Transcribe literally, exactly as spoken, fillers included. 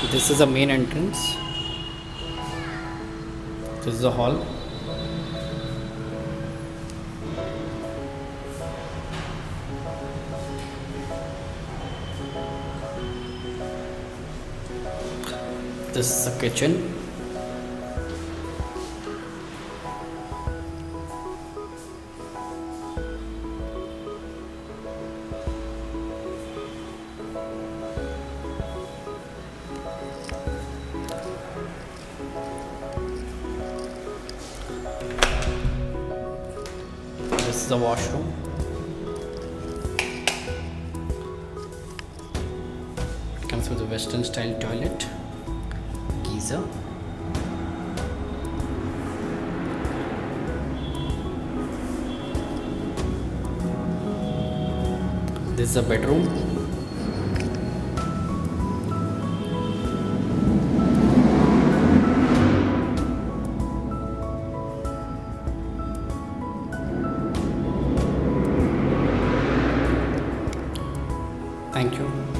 This is the main entrance. This is the hall. This is the kitchen. This is the washroom. Comes with a Western style toilet. Geyser. This is a bedroom. Thank you.